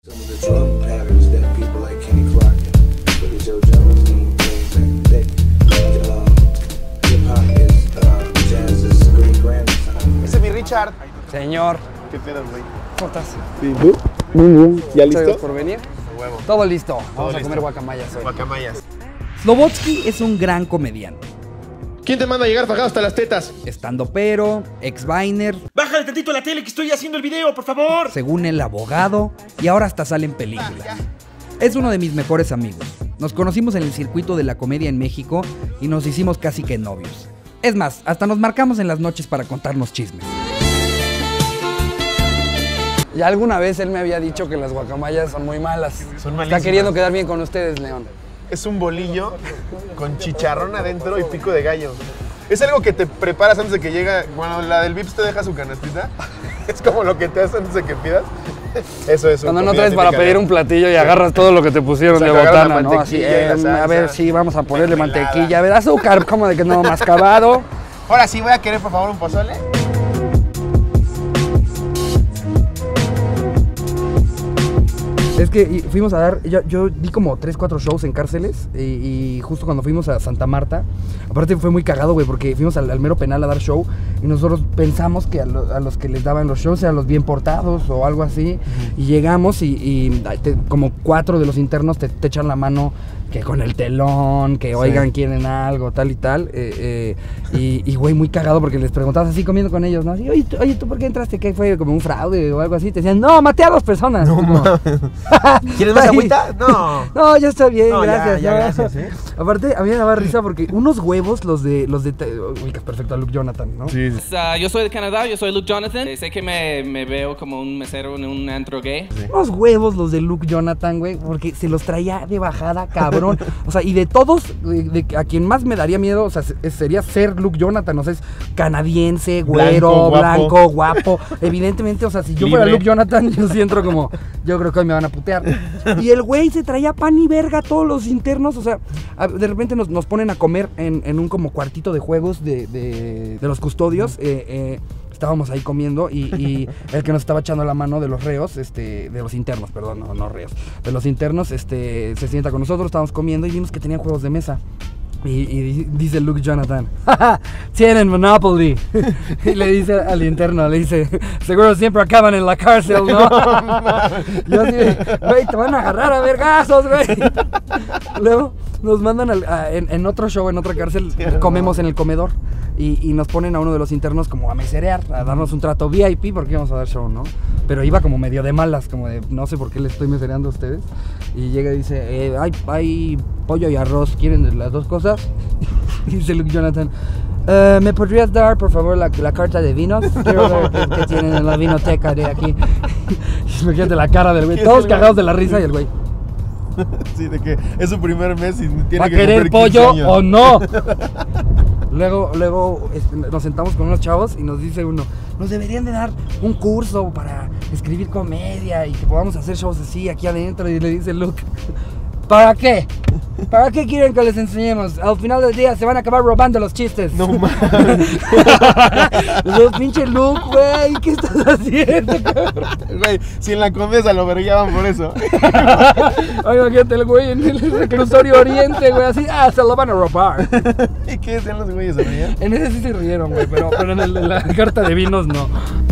Some of the drum patterns that people like Kenny Clark and Billy Joe Jones and things back in the day. Hip hop is jazz's great grandson. Ese es mi Richard. Señor. ¿Qué pedo, güey? ¿Cómo estás? ¿Y tú? Muy bien. ¿Ya listo? Gracias por venir. Huevo. Todo listo. Vamos a listo. comer guacamayas hoy. Guacamayas. Slobodsky es un gran comediante. ¿Quién te manda a llegar fajado hasta las tetas? Estandopero, ex-viner, Bájale tantito la tele que estoy haciendo el video, por favor. según el abogado, y ahora hasta sale en películas. Es uno de mis mejores amigos. Nos conocimos en el circuito de la comedia en México y nos hicimos casi que novios. Es más, hasta nos marcamos en las noches para contarnos chismes. Ya alguna vez él me había dicho que las guacamayas son muy malas. Son malísimas. Está queriendo quedar bien con ustedes, León. Es un bolillo con chicharrón adentro y pico de gallo. Es algo que te preparas antes de que llegue. Bueno, la del Vips te deja su canastita. Es como lo que te hacen antes de que pidas. Eso es. Cuando no traes para pedir un platillo y agarras todo lo que te pusieron de agarras la botana, ¿no? Así, mantequilla y la salsa, a ver, sí, vamos a ponerle mermelada. mantequilla, a ver, azúcar, como de que no, mascabado. Ahora sí voy a querer, por favor, un pozole. Es que fuimos a dar, yo di como 3, 4 shows en cárceles y justo cuando fuimos a Santa Marta, aparte fue muy cagado, güey, porque fuimos al mero penal a dar show y nosotros pensamos que a los que les daban los shows eran los bien portados o algo así, y llegamos y como 4 de los internos te echan la mano que con el telón, que oigan, quieren algo, tal y tal, y güey, muy cagado porque les preguntabas así comiendo con ellos, ¿no? Así, oye, ¿tú por qué entraste? ¿Qué fue? ¿Como un fraude o algo así? Te decían, no, maté a 2 personas. No, ¿Quieres más agüita? No. No, ya está bien, No, gracias. ya, gracias, ¿eh? Aparte, a mí me daba risa porque unos huevos, los de ubicas perfecto a Luke Jonathan, ¿no? Sí. Yo soy de Canadá, yo soy Luke Jonathan. Sé que me veo como un mesero en un antro gay. Unos huevos los de Luke Jonathan, güey, porque se los traía de bajada, cabrón. O sea, y de todos, a quien más me daría miedo, o sea, sería ser Luke Jonathan. O sea, es canadiense, güero, blanco, guapo. Evidentemente, o sea, si yo fuera Luke Jonathan, yo sí entro como, yo creo que hoy me van a putear. Y el güey se traía pan y verga a todos los internos. O sea, de repente nos ponen a comer en un como cuartito de juegos de los custodios. Estábamos ahí comiendo y el que nos estaba echando la mano de los reos, de los internos, perdón, no reos, de los internos, se sienta con nosotros, estábamos comiendo y vimos que tenían juegos de mesa. Y dice Luke Jonathan, ¡ja, tienen Monopoly! Y le dice al interno, le dice, seguro siempre acaban en la cárcel, ¿no? Yo así, güey, te van a agarrar a vergazos, güey. Luego nos mandan en otro show, en otra cárcel, comemos en el comedor y nos ponen a uno de los internos como a meserear, a darnos un trato VIP porque íbamos a dar show, ¿no? Pero iba como medio de malas, como de, no sé por qué le estoy mesereando a ustedes. Y llega y dice, hay pollo y arroz, ¿quieren de las 2 cosas? Y dice Luke Jonathan, ¿me podrías dar, por favor, la carta de vinos? Quiero ver qué tienen en la vinoteca de aquí. Imagínate la cara del güey, todos cagados de la risa y el güey. Sí, de que es su primer mes y tiene ¿Va a que querer cumplir 15 pollo años. o no? Luego nos sentamos con unos chavos y nos dice uno, nos deberían de dar un curso para escribir comedia y que podamos hacer shows así aquí adentro. Y le dice Luke, ¿para qué? ¿Para qué quieren que les enseñemos? Al final del día se van a acabar robando los chistes. No mames. Los pinche Luke, güey, ¿qué estás haciendo? Güey, si en la Condesa lo verguiaban por eso. Oiga, imagínate el güey en el reclusorio oriente, güey, así, se lo van a robar. ¿Y qué decían los güeyes? ¿Se reían? En ese sí se rieron, güey, pero en el de la carta de vinos no.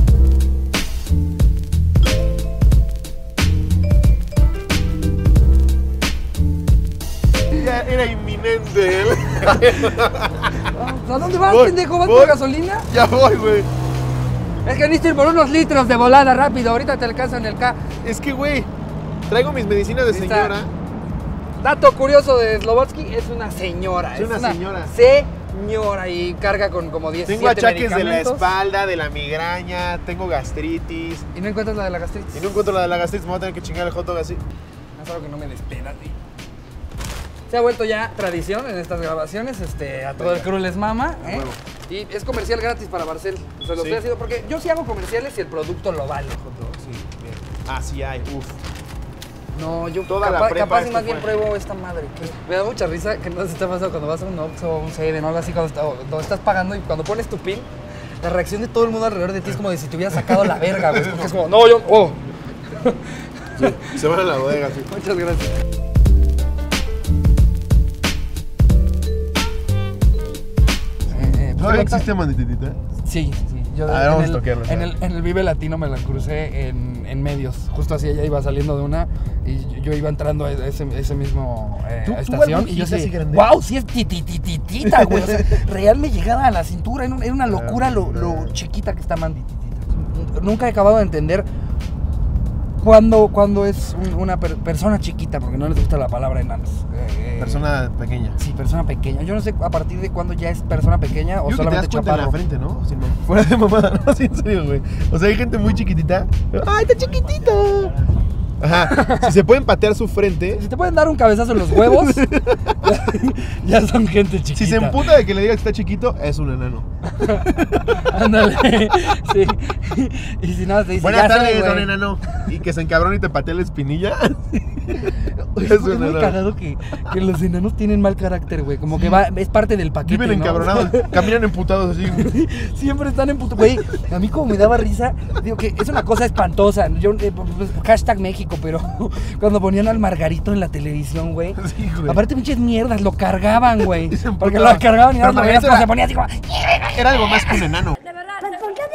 Ya era inminente él. ¿A dónde vas, Voy, pendejo? ¿Vas voy. por gasolina? Ya voy, güey. Es que necesito ir por unos litros de volada rápido. Ahorita te alcanzo en el K. Es que, güey, traigo mis medicinas de Ahí está. señora. Dato curioso de Slobodsky, es una señora. Es una señora. Señora y carga con como 10 Tengo achaques de la medicamentos. espalda, de la migraña, tengo gastritis. ¿Y no encuentras la de la gastritis? Y no encuentro la de la gastritis, me voy a tener que chingar el hot dog así. Es algo que no me despeda, tío. Se ha vuelto ya tradición en estas grabaciones, a todo el crew les mama, ¿eh? Huevo. Y es comercial gratis para Barcel. O sea, lo Sí. estoy haciendo porque yo sí hago comerciales y el producto lo vale. Sí, bien. Así hay, uff. No, yo Toda la prepa capaz y esto más bien fue. pruebo esta madre. Me da mucha risa que no se está pasando cuando vas a un Oxxo o un Seven o algo así, cuando estás pagando y cuando pones tu pin, la reacción de todo el mundo alrededor de ti es como de si te hubieras sacado la verga, güey. Porque es como, no, yo, Se van a la bodega, sí. Muchas gracias. ¿Todavía existe Mandititita? Sí, sí. Yo A ver, vamos a toquearlo, en el Vive Latino me la crucé en medios. Justo así, ella iba saliendo de una y yo iba entrando a ese mismo ¿Tú estación. Y yo así así, grande? wow, sí es titititita, güey. O sea, real me llegaba a la cintura. Era una locura lo chiquita que está Mandititita. Nunca he acabado de entender cuando es una persona chiquita, porque no les gusta la palabra enanos. Persona pequeña. Sí, persona pequeña. Yo no sé a partir de cuándo ya es persona pequeña o Yo que te das solamente cuenta en la chaparro. frente, ¿no? Sin fuera de mamada, no, sí, en serio, güey. O sea, hay gente muy chiquitita. ¡Ay, está chiquitito! Ajá. Si se pueden patear su frente. Si te pueden dar un cabezazo en los huevos, ya son gente chiquita. Si se emputa de que le digas que está chiquito, es un enano. Ándale. Sí. Y si no, te dice, Buenas ya sé, tardes, güey. don enano. Y que se encabrone y te patea la espinilla. Oye, Es es un muy enano. cagado que los enanos tienen mal carácter, güey. Como que es parte del paquete, Viven ¿no? encabronados, caminan emputados así. Siempre están en puto. Güey, a mí como me daba risa, digo que es una cosa espantosa. Yo, hashtag México, pero cuando ponían al Margarito en la televisión, güey. Sí, güey. Aparte, pinches mierdas, lo cargaban, güey. Y se Porque emputaba. lo cargaban y Pero nada más Margarito como era- se ponía así como. Era algo más que un enano. De verdad. ¿Por qué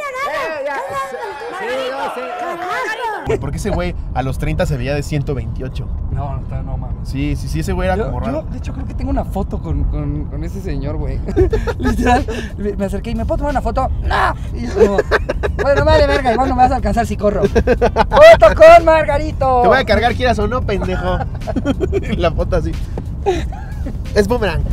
te Güey, porque ese güey a los 30 se veía de 128. No mames. Sí, ese güey era como Yo, raro. de hecho, creo que tengo una foto con ese señor, güey. Literal, me acerqué y ¿me puedo tomar una foto? ¡No! Y yo como, bueno, vale, verga, igual no me vas a alcanzar si corro. ¡Foto con Margarito! Te voy a cargar, quieras o no, pendejo. La foto así. Es boomerang.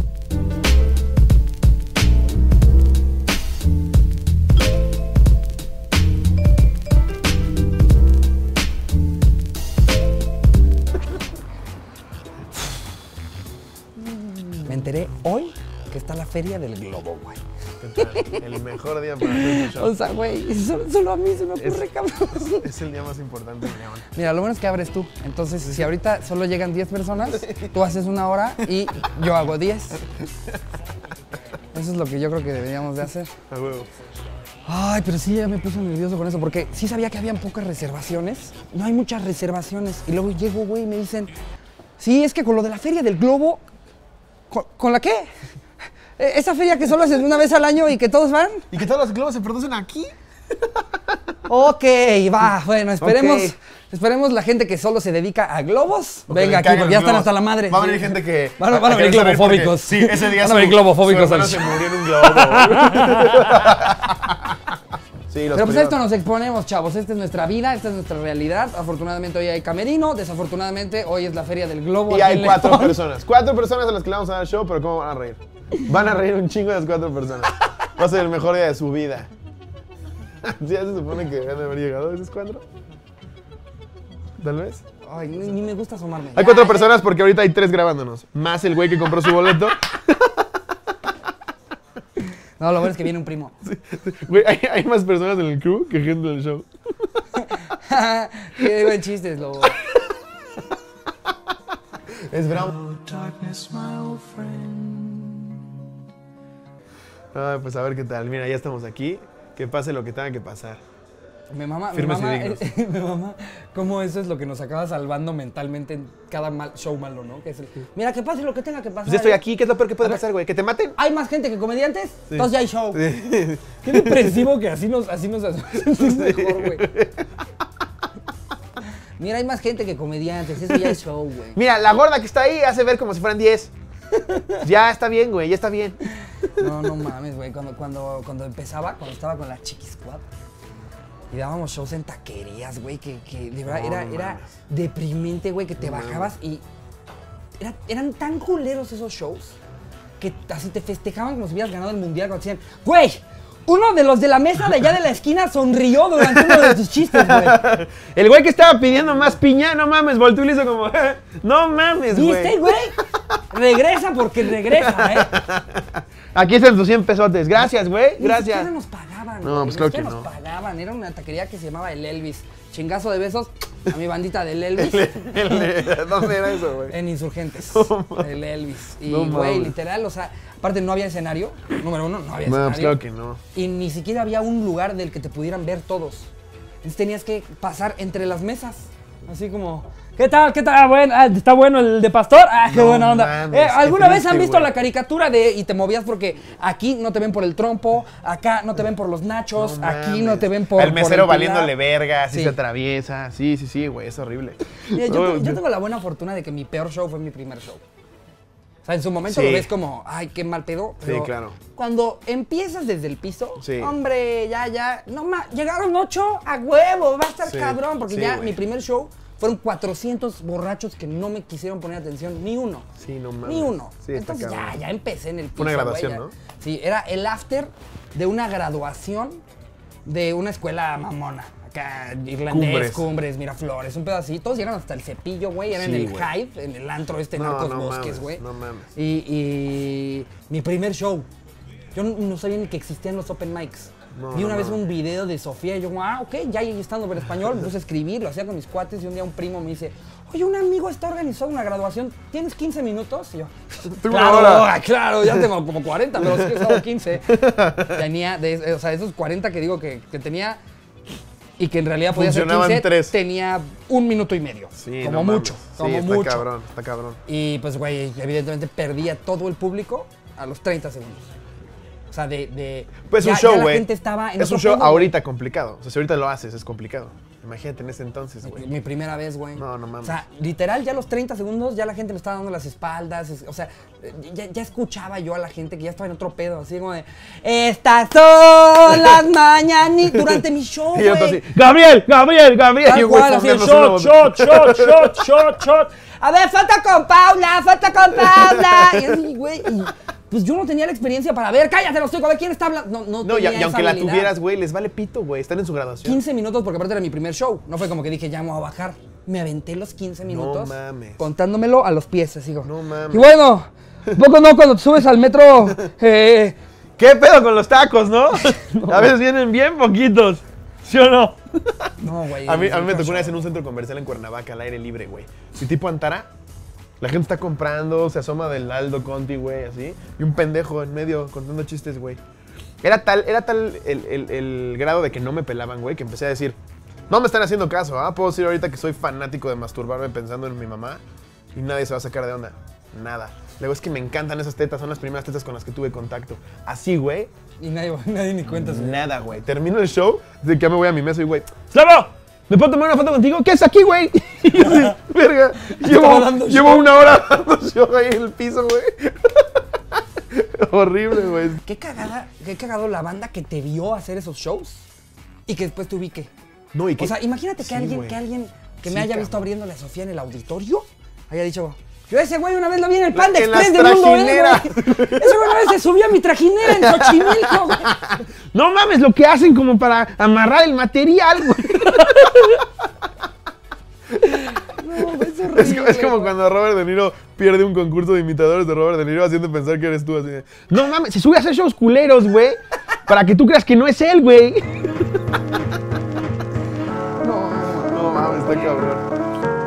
Me enteré hoy que está la Feria del Globo, güey. El mejor día para hacer un show. O sea, güey, solo a mí se me ocurre, cabrón. Es el día más importante de León. Mira, lo bueno es que abres tú. Entonces, si ahorita solo llegan 10 personas, tú haces 1 hora y yo hago 10. Eso es lo que yo creo que deberíamos de hacer. A huevo. Ay, pero sí, ya me puse nervioso con eso, porque sí sabía que habían pocas reservaciones. No hay muchas reservaciones. Y luego llego, güey, y me dicen, sí, es que con lo de la Feria del Globo... ¿Con la qué? ¿Esa feria que solo haces una vez al año y que todos van? ¿Y que todos los globos se producen aquí? Ok, va, bueno, esperemos, Ok. esperemos la gente que solo se dedica a globos. O que Venga le aquí, caigan porque ya los están globos. hasta la madre. Va a Sí. venir gente que... Van a venir querer saber globofóbicos. porque- Sí, ese día Van a venir globofóbicos su hermano al se show. murió en un globo. Sí, los Pero pues privados. esto nos exponemos, chavos. Esta es nuestra vida, esta es nuestra realidad. Afortunadamente hoy hay camerino, desafortunadamente hoy es la Feria del Globo. Y aquí hay en 4 León. personas. 4 personas a las que le vamos a dar show, pero ¿cómo van a reír? Van a reír un chingo de las 4 personas. Va a ser el mejor día de su vida. ¿Ya se supone que van a haber llegado esos 4? Tal vez. Ay, ni me gusta asomarme. Hay 4 personas porque ahorita hay 3 grabándonos. Más el güey que compró su boleto. No, lo bueno es que viene un primo. Güey, hay más personas en el crew que gente en el show. Qué buen chiste, es lo... Es bravo. Ay, pues a ver qué tal. Mira, ya estamos aquí. Que pase lo que tenga que pasar. Me mama, Firmes y dignos. me mama cómo eso es lo que nos acaba salvando mentalmente en cada show malo, ¿no? Que es el, mira, que pase lo que tenga que pasar. Pues ya estoy ¿eh? aquí. ¿Qué es lo peor que puede A ver. pasar, güey? ¿Que te maten? ¿Hay más gente que comediantes? Sí. Entonces ya hay show. Sí. Qué depresivo que así nos hacemos mejor, güey. Mira, hay más gente que comediantes, eso ya es show, güey. Mira, la gorda que está ahí hace ver como si fueran 10. Ya está bien, güey, ya está bien. No mames, güey. Cuando empezaba, cuando estaba con la Chiqui Squad, y dábamos shows en taquerías, güey, que de verdad era deprimente, güey, que te bajabas y eran tan culeros esos shows que así te festejaban como si hubieras ganado el mundial cuando decían, güey, uno de los de la mesa de allá de la esquina sonrió durante uno de tus chistes, güey. El güey que estaba pidiendo más piña, no mames, volteó y le hizo como, no mames, güey. ¿Viste, güey? Regresa porque regresa, ¿eh? Aquí están tus 100 pesotes. Gracias, güey, Ni gracias. siquiera nos pagaban. No, güey, pues claro ni siquiera que nos no. pagaban. Era una taquería que se llamaba El Elvis. Chingazo de besos a mi bandita del Elvis. ¿Dónde era eso, güey? En Insurgentes. El Elvis. Y, No güey, mames. literal, o sea, aparte no había escenario. Número uno, no había No, escenario. pues claro que no. Y ni siquiera había un lugar del que te pudieran ver todos. Entonces tenías que pasar entre las mesas. Así como, ¿qué tal? ¿Qué tal? Ah, bueno, ¿está bueno el de Pastor? Ah, qué No buena onda. mames, ¿Alguna qué vez han triste, visto güey. la caricatura de y te movías porque aquí no te ven por el trompo, acá no te ven por los nachos, aquí no te ven por El mesero por el pilar? valiéndole verga, así Sí. se atraviesa. Sí, güey, es horrible. Mira, No, yo tengo la buena fortuna de que mi peor show fue mi primer show. O sea, en su momento Sí. lo ves como, ay, qué mal pedo. Pero claro. Cuando empiezas desde el piso, Sí. hombre, no más, llegaron 8 a huevo, va a estar Sí, cabrón. Porque sí, ya güey. mi primer show fueron 400 borrachos que no me quisieron poner atención, ni uno. Sí, no mames. Ni uno. Sí, está Entonces cabrón. ya empecé en el piso. Fue una güey, graduación, ya. ¿no? Sí, era el after de una graduación de una escuela mamona. Acá, irlandés, Cumbres, Miraflores, un pedacito. Todos llegaron hasta el Cepillo, güey. Era en Sí, el güey. Hive, en el antro No, Narcos no Bosques, mames, güey. no mames. Y mi primer show. Yo no sabía ni que existían los open mics. Vi una vez un video de Sofía y yo, ok, ya estando en español, me puse a escribir, lo hacía con mis cuates y un día un primo me dice, oye, un amigo está organizando una graduación, ¿tienes 15 minutos? Y yo, Tengo una hora. claro, ya tengo como 40, pero sí que he estado 15. Tenía, o sea, esos 40 que digo que tenía y que en realidad podía ser Funcionaban 15, 3. tenía 1 minuto y medio. Sí, como no mucho, mames. como Sí, está mucho. cabrón, está cabrón. Y pues, güey, evidentemente perdí a todo el público a los 30 segundos. O sea, Pues ya, un show, ya la güey. gente estaba en Es un otro show pedo, güey. ahorita complicado. O sea, si ahorita lo haces, es complicado. Imagínate en ese entonces, güey. Mi primera vez, güey. No mames. O sea, literal, ya a los 30 segundos ya la gente me estaba dando las espaldas. O sea, ya escuchaba yo a la gente que ya estaba en otro pedo. Así como de, estas son las mañanitas. Durante mi show, Y yo todo güey. así, Gabriel. Tal Y un güey cual, así, fomeándose shot. A ver, falta con Paula. Y así, güey. Y pues yo no tenía la experiencia para ver, cállate, los tengo, a ver quién está hablando. No No, y tenía aunque esa la habilidad. tuvieras, güey, les vale pito, güey. Están en su graduación. 15 minutos porque aparte era mi primer show. No fue como que dije, ya me voy a bajar. Me aventé los 15 minutos. mames. Contándomelo a los pies, así digo. No mames. Y bueno, poco no cuando te subes al metro. ¿Qué pedo con los tacos, no? A veces vienen bien poquitos. ¿Sí o no? No, güey. A mí me tocó una vez en un centro comercial en Cuernavaca, al aire libre, güey. Y tipo Antara, la gente está comprando, se asoma del Aldo Conti, güey, así. Y un pendejo en medio contando chistes, güey. Era tal el grado de que no me pelaban, güey, que empecé a decir, no me están haciendo caso, ¿ah? Puedo decir ahorita que soy fanático de masturbarme pensando en mi mamá y nadie se va a sacar de onda. Nada. Luego es que me encantan esas tetas, son las primeras tetas con las que tuve contacto. Así, güey, Y nadie ni cuenta. güey. nada, güey. Termino el show, de que ya me voy a mi mesa y, güey, ¡Slavo! ¿Me puedo tomar una foto contigo? ¿Qué es aquí, güey? Y yo así, verga, llevo una hora dando show ahí en el piso, güey. Horrible, güey. Qué cagado la banda que te vio hacer esos shows y que después te ubique. No, y que, O sea, imagínate que Sí, alguien güey. que Sí, me haya cabrón. visto abriéndole a Sofía en el auditorio haya dicho, yo ese güey una vez lo vi en el Panda En Express las de Mundo, trajineras. güey. Ese güey una vez se subió a mi trajinera en Xochimilco, güey. No mames, lo que hacen como para amarrar el material, güey. No, es horrible. Es como cuando Robert De Niro pierde un concurso de imitadores de Robert De Niro haciendo pensar que eres tú, así de, No mames, se sube a hacer shows culeros, güey. Para que tú creas que no es él, güey. no mames, está cabrón.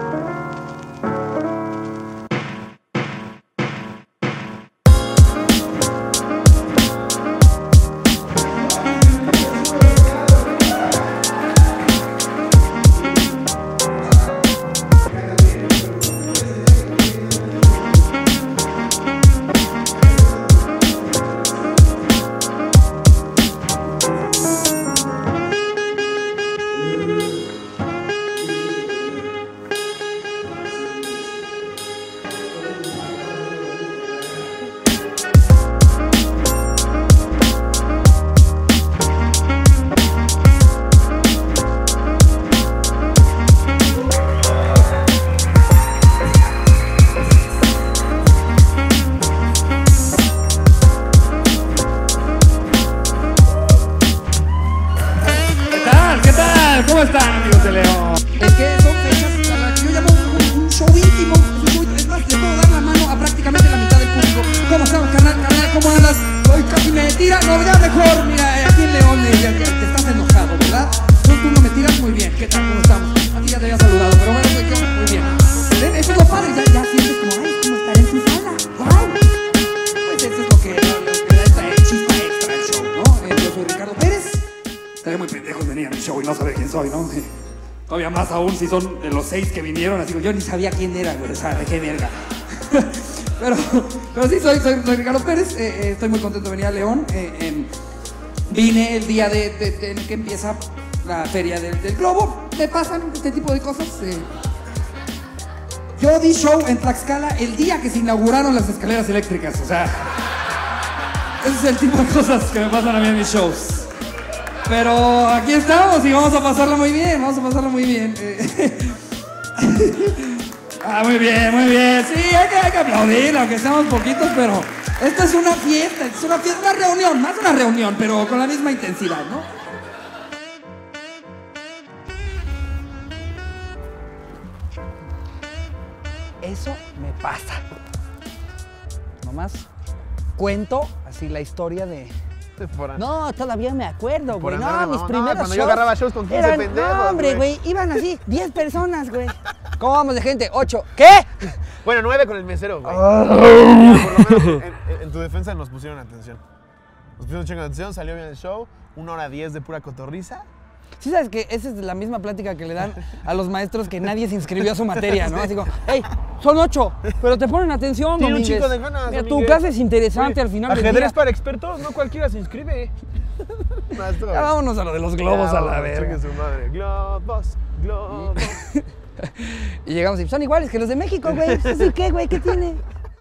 ¿Qué tal? ¿Cómo están, amigos de León? Es que son fechas a las que yo llamo un show íntimo. Es más, le puedo dar la mano a prácticamente la mitad del público. ¿Cómo estamos, carnal? ¿Cómo andas? Hoy casi me tira. No, ya mejor. Mira, aquí en León ya te estás enojado, ¿verdad? Tú no me tiras muy bien. ¿Qué tal? ¿Cómo estamos? A ti ya te había saludado, pero bueno, muy bien. ¿Ven? Eso es lo padre. Ya sientes como, ay, como estar en tu sala. ¡Wow! Pues eso es lo que da esta chispa extra al show, ¿no? Yo soy Ricardo Pérez. Estaría muy pendejos venir a mi show y no saber quién soy, ¿no? Todavía más aún si son de los 6 que vinieron, así que yo ni sabía quién era, güey, o sea, de qué verga. pero sí, soy Ricardo Pérez, estoy muy contento de venir a León. Vine el día en el que empieza la feria del Globo. Me pasan este tipo de cosas. Yo di show en Tlaxcala el día que se inauguraron las escaleras eléctricas, o sea, ese es el tipo de cosas que me pasan a mí en mis shows. Pero aquí estamos y vamos a pasarla muy bien, muy bien. Muy bien. Sí, hay que aplaudir, aunque seamos poquitos, pero esto es una fiesta, una reunión, más una reunión, pero con la misma intensidad, ¿no? Eso me pasa. Nomás cuento así la historia de... No, todavía me acuerdo, güey. No, mis primeros cuando shows yo agarraba shows con 15 pendejos, no, hombre, güey. iban así, 10 personas, güey. ¿Cómo vamos de gente? 8. ¿Qué? Bueno, 9 con el mesero, güey. Por lo menos en tu defensa nos pusieron atención. Nos pusieron un chingo de atención, salió bien el show. 1:10 de pura cotorriza. Sí, sabes que esa es la misma plática que le dan a los maestros que nadie se inscribió a su materia, ¿no? Así como, hey, son 8, pero te ponen atención, Tiene un Domínguez. chico de ganas, Mira, tu Domínguez. clase es interesante al final del Ajedrez día. para expertos, no cualquiera se inscribe. Maestro, Ya vámonos a lo de los globos ya, a la vamos, verga. chingue su madre. Globos. Y llegamos y son iguales que los de México, güey. ¿Así qué, güey? ¿Qué tiene?